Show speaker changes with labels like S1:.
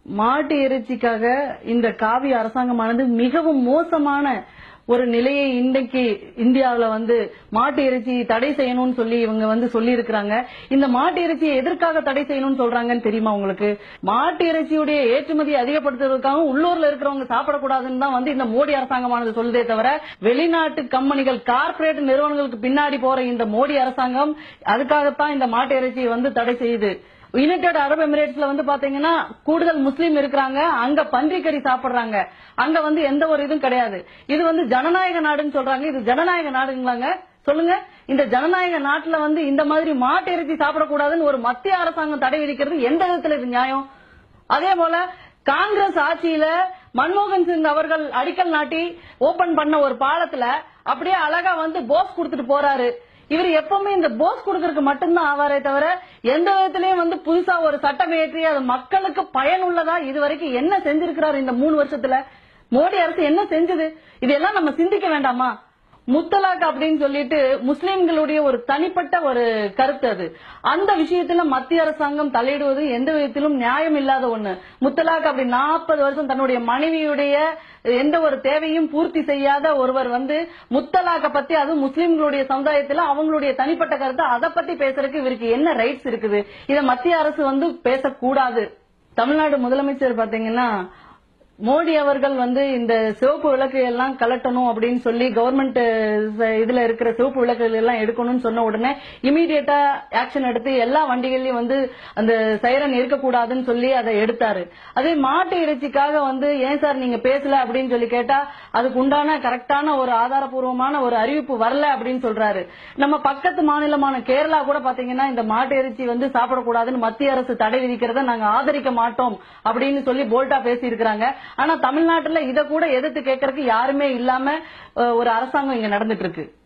S1: மாட்டு இறைச்சிக்காக இந்த காவி அரசாங்கமானது மிகவும் மோசமான ஒரு நிலையை இன்றைக்கு இந்தியாவில் மாட்டு இறைச்சி தடை செய்யணும்னு சொல்லி இவங்க சொல்லி இருக்கிறாங்க. இந்த மாட்டு இறைச்சியை எதற்காக தடை செய்யணும்னு சொல்றாங்கன்னு தெரியுமா உங்களுக்கு? மாட்டு இறைச்சியுடைய ஏற்றுமதி அதிகப்படுத்துவதற்காக உள்ளூர்ல இருக்கிறவங்க சாப்பிடக்கூடாதுன்னு தான் இந்த மோடி அரசாங்கமானது சொல்லுதே தவிர, வெளிநாட்டு கம்பெனிகள் கார்பரேட் நிறுவனங்களுக்கு பின்னாடி போற இந்த மோடி அரசாங்கம் அதுக்காகத்தான் இந்த மாட்டு இறைச்சியை தடை செய்யுது. யுனைடெட் அரபு எமிரேட்ஸ்ல பாத்தீங்கன்னா கூடுதல் முஸ்லீம் இருக்கிறாங்க, அங்க பன்றிக்கறி சாப்பிடுறாங்க, அங்க எந்த ஒரு இதுவும் கிடையாது. இது ஜனநாயக நாடுன்னு சொல்றாங்க. இது ஜனநாயக நாடுங்களாங்க? சொல்லுங்க. இந்த ஜனநாயக நாட்டுல இந்த மாதிரி மாட்டு இறைச்சி சாப்பிடக்கூடாதுன்னு ஒரு மத்திய அரசாங்கம் தடை விதிக்கிறது எந்த விதத்துல இது நியாயம்? அதே போல காங்கிரஸ் ஆட்சியில மன்மோகன் சிங் அவர்கள் அடிக்கல் நாட்டி ஓபன் பண்ண ஒரு பாலத்துல அப்படியே அழகா போஸ் கொடுத்துட்டு போறாரு. இவர் எப்பவுமே இந்த போஸ் கொடுக்கறதுக்கு மட்டும்தான் ஆவாரே தவிர எந்த விதத்திலயும் புதுசா ஒரு சட்டம் இயற்றி அது மக்களுக்கு பயனுள்ளதா இதுவரைக்கும் என்ன செஞ்சிருக்கிறார்? இந்த 3 வருஷத்துல மோடி அரசு என்ன செஞ்சது? இதெல்லாம் நம்ம சிந்திக்க வேண்டாமா? முத்தலாக் அப்படின்னு சொல்லிட்டு முஸ்லிம்களுடைய ஒரு தனிப்பட்ட ஒரு கருத்து அது. அந்த விஷயத்துல மத்திய அரசாங்கம் தலையிடுவது எந்த விதத்திலும் நியாயம் இல்லாத ஒண்ணு. முத்தலாக் அப்படி 40 வருஷம் தன்னுடைய மனைவியுடைய எந்த ஒரு தேவையும் பூர்த்தி செய்யாத ஒருவர் முத்தலாக்க பத்தி, அது முஸ்லிம்களுடைய சமுதாயத்துல அவங்களுடைய தனிப்பட்ட கருத்து, அதை பத்தி பேசுறதுக்கு இவருக்கு என்ன ரைட்ஸ் இருக்குது? இத மத்திய அரசு பேசக்கூடாது. தமிழ்நாடு முதலமைச்சர் பாத்தீங்கன்னா மோடி அவர்கள் இந்த சிவப்பு விளக்கு எல்லாம் கலட்டணும் அப்படின்னு சொல்லி கவர்மெண்ட் இதுல இருக்கிற சிவப்பு விளக்குகள் எல்லாம் எடுக்கணும்னு சொன்ன உடனே இமீடியட்டா ஆக்ஷன் எடுத்து எல்லா வண்டிகள்லயும் அந்த சைரன் இருக்கக்கூடாதுன்னு சொல்லி அதை எடுத்தாரு. அதே மாட்டு இறைச்சிக்காக ஏன் சார் நீங்க பேசல அப்படின்னு சொல்லி கேட்டா அதுக்கு உண்டான கரெக்டான ஒரு ஆதாரபூர்வமான ஒரு அறிவிப்பு வரல அப்படின்னு சொல்றாரு. நம்ம பக்கத்து மாநிலமான கேரளா கூட பாத்தீங்கன்னா இந்த மாட்டு இறைச்சி சாப்பிடக்கூடாதுன்னு மத்திய அரசு தடை விதிக்கிறத நாங்க ஆதரிக்க மாட்டோம் அப்படின்னு சொல்லி போல்டா பேசி இருக்கிறாங்க. ஆனா தமிழ்நாட்டுல இத கூட எதிர்த்து கேட்கறதுக்கு யாருமே இல்லாம ஒரு அரசாங்கம் இங்க நடந்துட்டு இருக்கு.